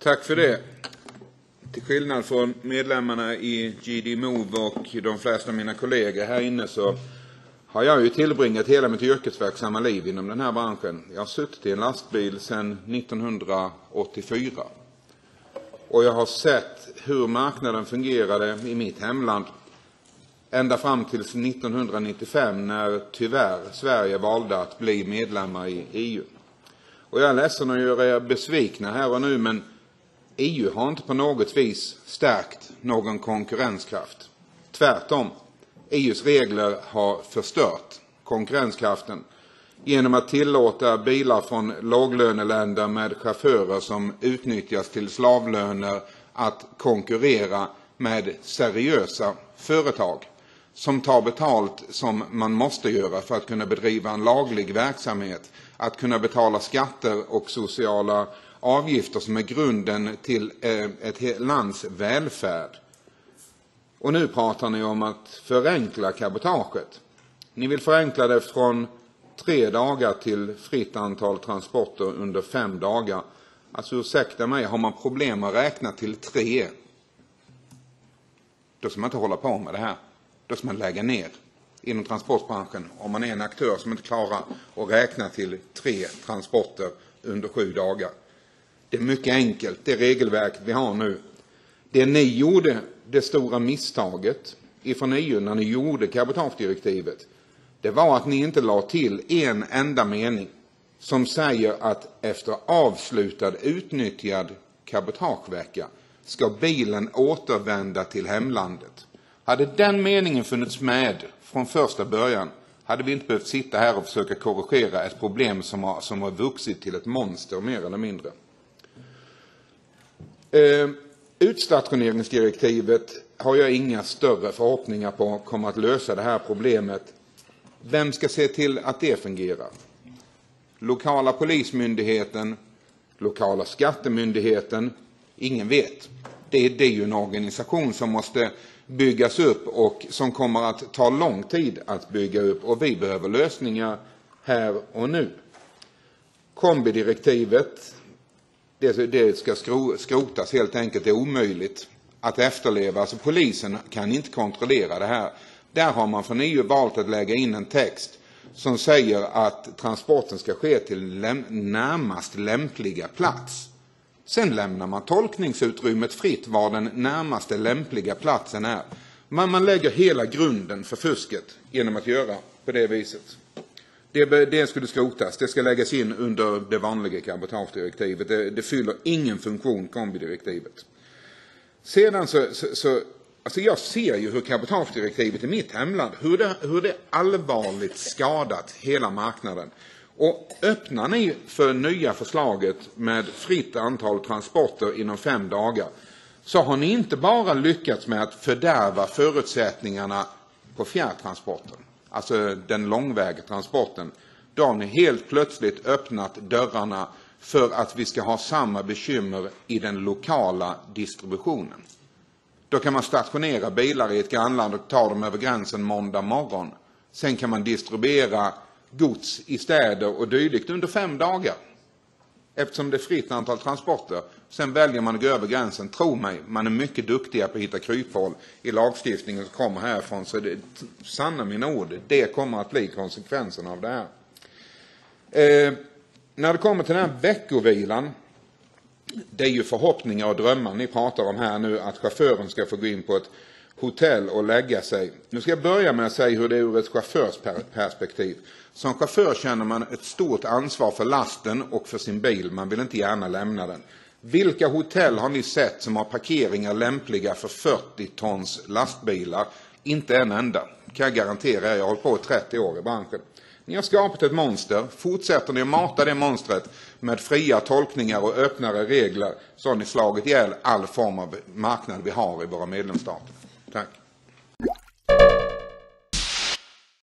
Tack för det. Till skillnad från medlemmarna i GD Move och de flesta av mina kollegor här inne så har jag ju tillbringat hela mitt yrkesverksamma liv inom den här branschen. Jag har suttit i en lastbil sedan 1984. Och jag har sett hur marknaden fungerade i mitt hemland ända fram till 1995 när tyvärr Sverige valde att bli medlemmar i EU. Och jag är ledsen att göra er besvikna här och nu, men EU har inte på något vis stärkt någon konkurrenskraft. Tvärtom, EUs regler har förstört konkurrenskraften genom att tillåta bilar från låglöneländer med chaufförer som utnyttjas till slavlöner att konkurrera med seriösa företag som tar betalt som man måste göra för att kunna bedriva en laglig verksamhet, att kunna betala skatter och sociala avgifter som är grunden till ett lands välfärd. Och nu pratar ni om att förenkla cabotaget. Ni vill förenkla det från 3 dagar till fritt antal transporter under 5 dagar. Alltså ursäkta mig, har man problem att räkna till 3, då ska man inte hålla på med det här. Då ska man lägga ner inom transportbranschen om man är en aktör som inte klarar att räkna till 3 transporter under 7 dagar. Det är mycket enkelt, det regelverk vi har nu. Det ni gjorde, det stora misstaget ifrån EU när ni gjorde cabotagedirektivet, det var att ni inte la till en enda mening som säger att efter avslutad utnyttjad cabotagevecka ska bilen återvända till hemlandet. Hade den meningen funnits med från första början hade vi inte behövt sitta här och försöka korrigera ett problem som har vuxit till ett monster mer eller mindre. Utstationeringsdirektivet har jag inga större förhoppningar på kommer att lösa det här problemet. Vem ska se till att det fungerar? Lokala polismyndigheten, lokala skattemyndigheten, ingen vet. Det är ju en organisation som måste byggas upp och som kommer att ta lång tid att bygga upp, och vi behöver lösningar här och nu. Kombidirektivet, det ska skrotas helt enkelt, det är omöjligt att efterleva. Alltså polisen kan inte kontrollera det här. Där har man från EU valt att lägga in en text som säger att transporten ska ske till närmast lämpliga plats. Sen lämnar man tolkningsutrymmet fritt var den närmaste lämpliga platsen är. Men man lägger hela grunden för fusket genom att göra på det viset. Det skulle skrotas. Det ska läggas in under det vanliga cabotagedirektivet. Det fyller ingen funktion, kombidirektivet. Sedan alltså jag ser ju hur cabotagedirektivet i mitt hemland, hur det allvarligt skadat hela marknaden. Och öppnar ni för nya förslaget med fritt antal transporter inom 5 dagar så har ni inte bara lyckats med att fördärva förutsättningarna på fjärrtransporten, alltså den långväga transporten. Då har ni helt plötsligt öppnat dörrarna för att vi ska ha samma bekymmer i den lokala distributionen. Då kan man stationera bilar i ett grannland och ta dem över gränsen måndag morgon. Sen kan man distribuera gods i städer och dylikt under 5 dagar. Eftersom det är fritt antal transporter. Sen väljer man att gå över gränsen. Tro mig, man är mycket duktiga på att hitta kryphål i lagstiftningen som kommer härifrån. Så det sanna mina ord, det kommer att bli konsekvensen av det här. När det kommer till den här veckovilan, det är ju förhoppningar och drömmar ni pratar om här nu, att chauffören ska få gå in på ett hotell och lägga sig. Nu ska jag börja med att säga hur det är ur ett chaufförsperspektiv. Som chaufför känner man ett stort ansvar för lasten och för sin bil. Man vill inte gärna lämna den. Vilka hotell har ni sett som har parkeringar lämpliga för 40 tons lastbilar? Inte en enda. Kan jag garantera er, jag har hållit på 30 år i branschen. Ni har skapat ett monster. Fortsätter ni att mata det monstret med fria tolkningar och öppnare regler så har ni slagit ihjäl all form av marknad vi har i våra medlemsstater. Tack.